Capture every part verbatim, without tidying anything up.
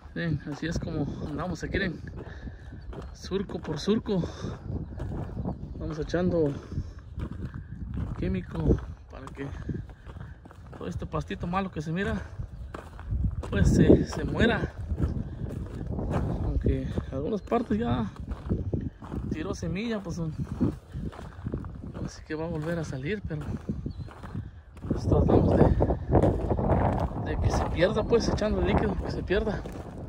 Miren, así es como andamos aquí, miren, surco por surco. Vamos echando químico para que todo este pastito malo que se mira pues se, se muera, aunque en algunas partes ya tiró semilla, pues así que va a volver a salir, pero pues tratamos de, de que se pierda, pues echando el líquido, que se pierda.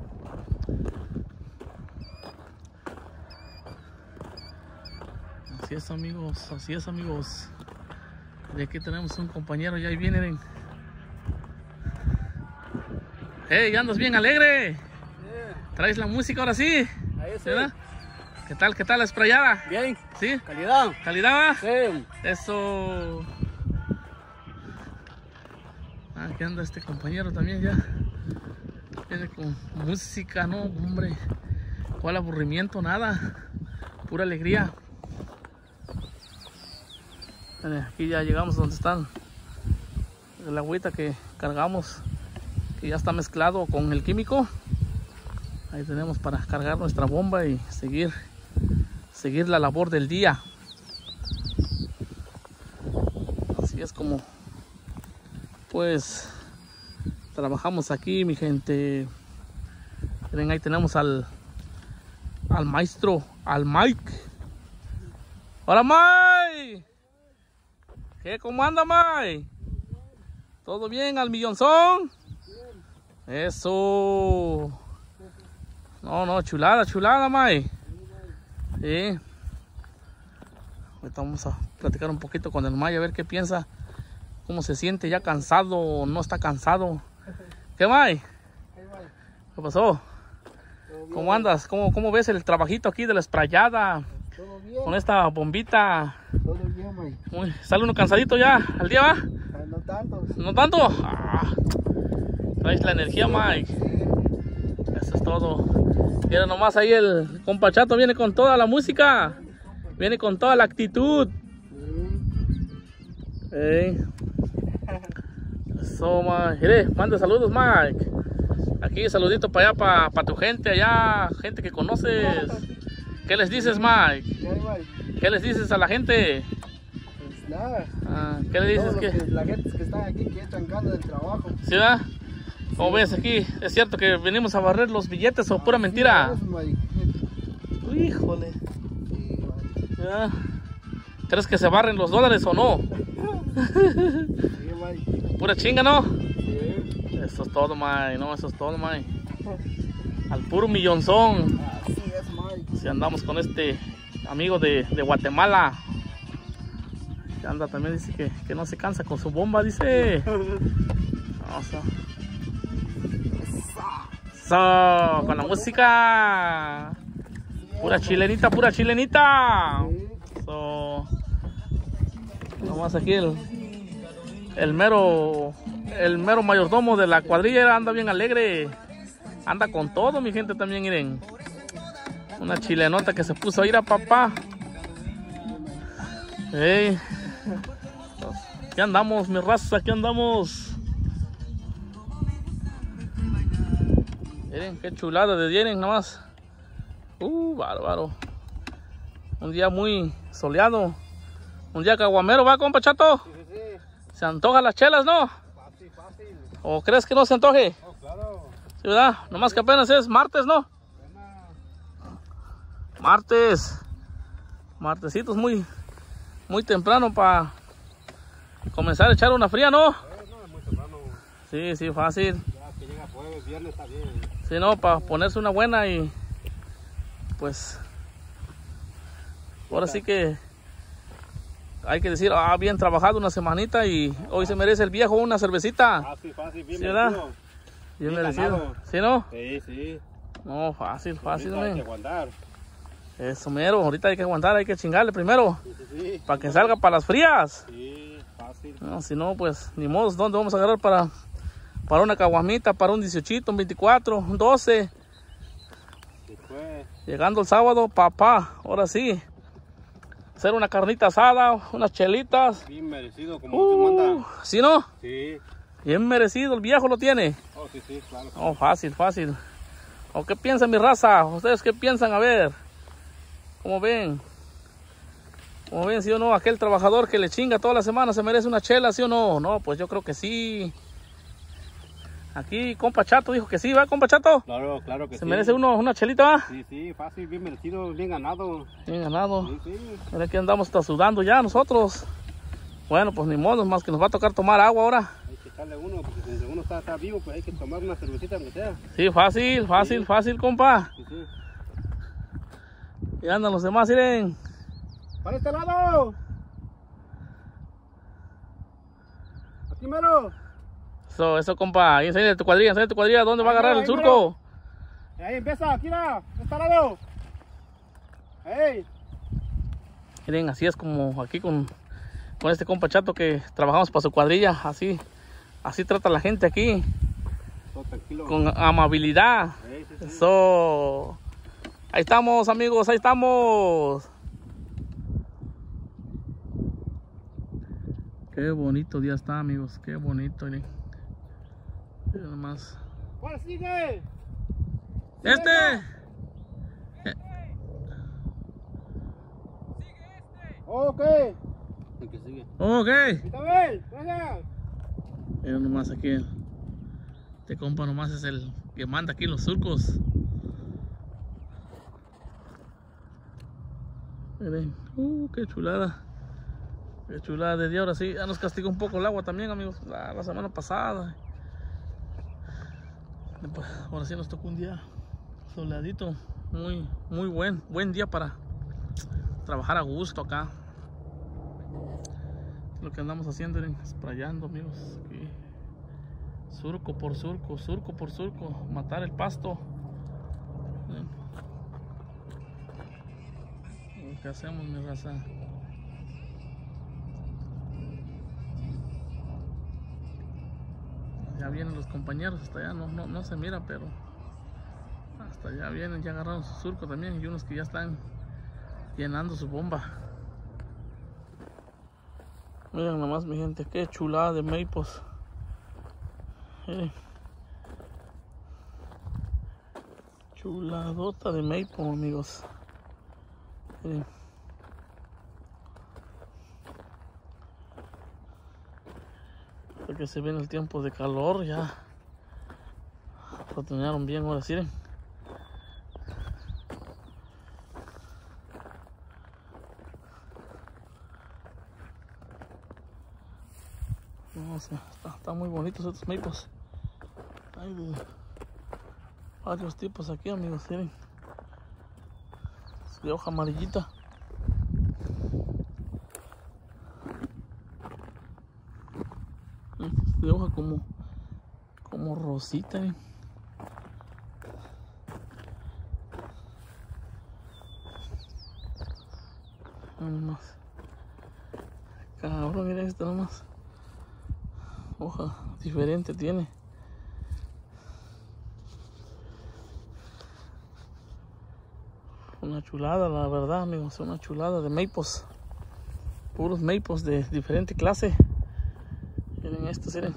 Así es, amigos, así es, amigos. Y aquí tenemos un compañero, ya ahí viene, ven. Hey, andas bien alegre. Yeah. ¿Traes la música ahora sí? Ahí sí. ¿Verdad? ¿Qué tal, qué tal la sprayada? Bien. ¿Sí? Calidad. ¿Calidad? Sí. Eso. Ah, aquí anda este compañero también ya. Viene con música, no, hombre. ¿Cuál aburrimiento? Nada. Pura alegría. Aquí ya llegamos donde están el agüita que cargamos, que ya está mezclado con el químico. Ahí tenemos para cargar nuestra bomba y seguir seguir la labor del día. Así es como pues trabajamos aquí, mi gente. Miren, ahí tenemos al al maestro, al Mike. Hola, Mike. ¿Qué? ¿Cómo anda, May? ¿Todo bien al millonzón? Bien. Eso. No, no, chulada, chulada, May. Sí. Ahorita vamos a platicar un poquito con el May a ver qué piensa, cómo se siente, ya cansado o no está cansado. ¿Qué, May? ¿Qué pasó? ¿Cómo andas? ¿Cómo, cómo ves el trabajito aquí de la sprayada? Todo bien. Con esta bombita. Todo bien, May. Uy, ¿sale uno cansadito ya al día, va? No tanto. ¿No tanto? Ah, traes la energía, Mike. Sí. Eso es todo. Mira nomás ahí el compa Chato viene con toda la música. Viene con toda la actitud. Sí. Hey. Eso, Mike. Mire, manda saludos, Mike. Aquí saludito para allá, para, para tu gente allá, gente que conoces. ¿Qué les dices, Mike? ¿Qué, ¿Qué les dices a la gente? Pues nada. Ah, ¿qué le dices? Que que la gente que está aquí que echan ganas del trabajo. ¿Sí, verdad? Como ves aquí, es cierto que venimos a barrer los billetes o ah, pura mentira. Sí, híjole. Sí, ¿verdad? ¿Crees que se barren los dólares o no? Sí, pura chinga, ¿no? Sí. Eso es todo, May. No, eso es todo, May. Al puro millonzón. Así es, May. Si andamos con este amigo de, de Guatemala. Que anda también, dice que, que no se cansa con su bomba, dice. No, so. So, con la música. Pura chilenita, pura chilenita. So, nomás aquí el, el mero el mero mayordomo de la cuadrilla anda bien alegre. Anda con todo, mi gente, también, miren. Una chilenota que se puso a ir a papá. Hey. Aquí andamos, mi raza, aquí andamos. Miren qué chulada de día, nada más. Uh, bárbaro. Un día muy soleado. Un día caguamero, ¿va, compa Chato? Sí, sí, sí. Se antojan las chelas, ¿no? Fácil, fácil. ¿O crees que no se antoje? Oh, claro. Sí, ¿verdad? Nomás que apenas es martes, ¿no? Buena. Martes. Martesitos muy, muy temprano para comenzar a echar una fría, ¿no? Eh, no, es muy temprano. Sí, sí, fácil. Ya que llega jueves, viernes está bien. Sí, no, para ponerse una buena y pues ahora sí que hay que decir, ah, bien trabajado una semanita y hoy se merece el viejo una cervecita. Fácil, fácil, bien ¿Sí, verdad? merecido. Bien, Bien merecido. ganado. ¿Sí, no? Sí, sí. No, fácil, fácil, Ahorita hay que men. aguantar. Eso mero, ahorita hay que aguantar, hay que chingarle primero. Sí, sí, sí. Para que salga para las frías. Sí, fácil. No, si no, pues ni modo, ¿dónde vamos a agarrar para, para una caguamita, para un dieciocho, un veinticuatro, un doce? Sí, pues. Llegando el sábado, papá, ahora sí. Hacer una carnita asada, unas chelitas. Bien merecido, como Uh, usted manda. ¿Sí, no? Sí. Bien merecido, el viejo lo tiene. Oh, sí, sí, claro. Oh, fácil, fácil. ¿O qué piensan, mi raza? ¿Ustedes qué piensan? A ver, ¿cómo ven? ¿Cómo ven, sí o no? Aquel trabajador que le chinga toda la semana, ¿se merece una chela, sí o no? No, pues yo creo que sí. Aquí, compa Chato dijo que sí, ¿va, compa Chato? Claro, claro que ¿Se sí. merece uno una chelita, va? Sí, sí, fácil, bien merecido, bien ganado. Bien ganado. Sí, sí. Mira que andamos hasta sudando ya nosotros. Bueno, pues ni modo, más que nos va a tocar tomar agua ahora. Hay que echarle uno, porque si uno está, está vivo, pues hay que tomar una cervecita aunque sea. Sí, fácil, fácil, Sí. fácil, compa. Sí, sí. Y andan los demás, miren. ¡Para este lado! ¡Aquí mero! Eso, eso, compa. Ahí enseña tu cuadrilla, enseña tu cuadrilla. ¿Dónde va a agarrar Ahí, el ahí, surco? Ahí empieza, aquí va, este lado. ¡Ey! Miren, así es como aquí con, con este compa Chato que trabajamos para su cuadrilla. Así, así trata la gente aquí. Todo tranquilo. Con amabilidad. Ey, sí, sí. Eso. Ahí estamos, amigos, ahí estamos. Qué bonito día está, amigos. Qué bonito, miren. Miren nomás. ¿Cuál sigue? Este. Ok. El que sigue. Ok. Está bien, gracias. Miren nomás aquí. Este compa nomás es el que manda aquí los surcos. Miren. Uh, qué chulada. Qué chulada de día. Ahora sí, ya nos castigó un poco el agua también, amigos. La, la semana pasada. Después, ahora sí nos tocó un día soleadito. Muy, muy buen, buen día para trabajar a gusto acá. Lo que andamos haciendo, miren, sprayando, amigos. Aquí. Surco por surco, surco por surco. Matar el pasto. Miren. Lo que hacemos, mi raza. Ya vienen los compañeros hasta allá, no, no, no se mira, pero hasta allá vienen, ya agarraron su surco también. Y unos que ya están llenando su bomba. Miren nomás, mi gente, qué chulada de maples. Miren. Chuladota de maple, amigos. Miren. Que se ve en el tiempo de calor, ya retoñaron bien, ahora sí. Miren. No, o sea, está, está muy bonitos estos maples. Hay de varios tipos aquí, amigos, miren. Es de hoja amarillita. De hoja como como rosita, ¿eh? Nomás. Cabrón, mira esto nomás. Hoja diferente tiene. Una chulada, la verdad, amigos, una chulada de maples. Puros maples de diferente clase. Miren estos, miren.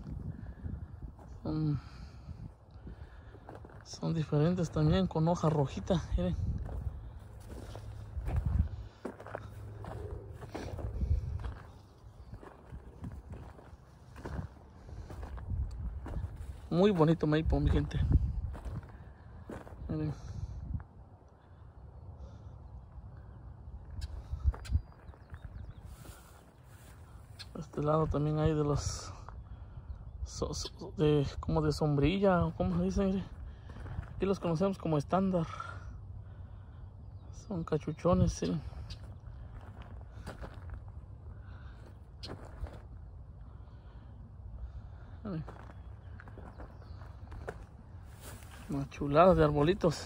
Son, son diferentes también, con hoja rojita, miren. Muy bonito maple, mi gente. Miren. Este lado también hay de los so, so, de como de sombrilla, o como se dice, mire. Aquí los conocemos como estándar. Son cachuchones, sí. Una chulada de arbolitos.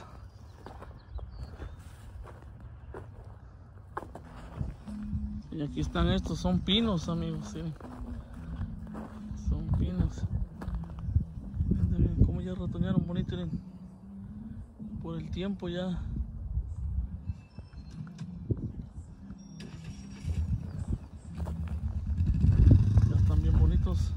Y aquí están estos, son pinos, amigos, ¿sí? Son pinos. Miren cómo ya retoñaron bonito, miren. Por el tiempo ya. Ya están bien bonitos.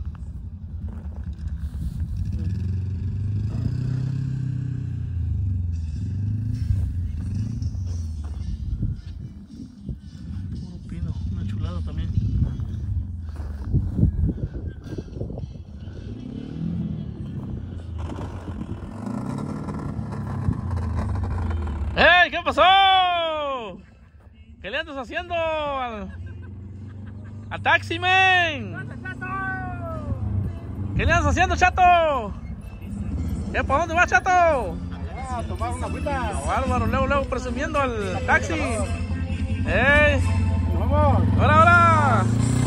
¡Ey! ¿Qué pasó? ¿Qué le andas haciendo al, al taxi, man? ¿Qué le andas haciendo, chato? ¿Qué, ¿Para dónde vas, chato? Allá, a tomar una agüita. No, bárbaro, luego, luego presumiendo al taxi. ¡Ey! Vamos. ¡Hola, hola!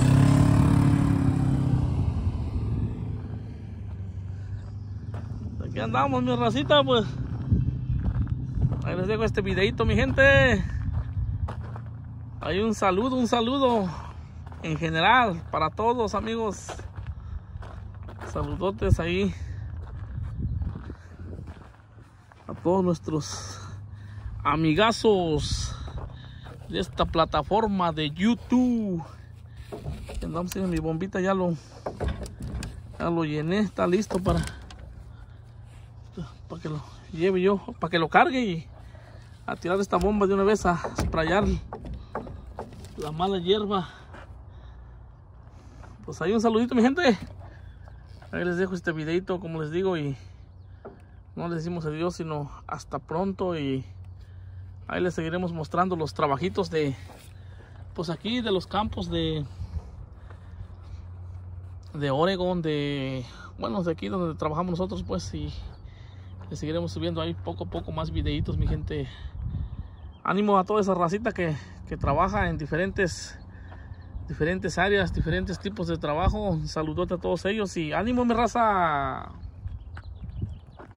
Aquí andamos, mi racita, pues. Ahí les dejo este videito, mi gente. Hay un saludo, un saludo en general para todos, amigos. Saludotes ahí a todos nuestros amigazos de esta plataforma de YouTube. Andamos en mi bombita, ya lo ya lo llené, está listo para para que lo lleve yo, para que lo cargue y a tirar esta bomba de una vez a sprayar la mala hierba. Pues ahí un saludito, mi gente. Ahí les dejo este videito, como les digo, y no les decimos adiós, sino hasta pronto. Y ahí les seguiremos mostrando los trabajitos de, pues aquí de los campos de de Oregon, de, bueno, de aquí donde trabajamos nosotros, pues, y les seguiremos subiendo ahí poco a poco más videitos, mi gente. Ánimo a toda esa racita que, que trabaja en diferentes diferentes áreas, diferentes tipos de trabajo. Un saludote a todos ellos y ánimo, mi raza.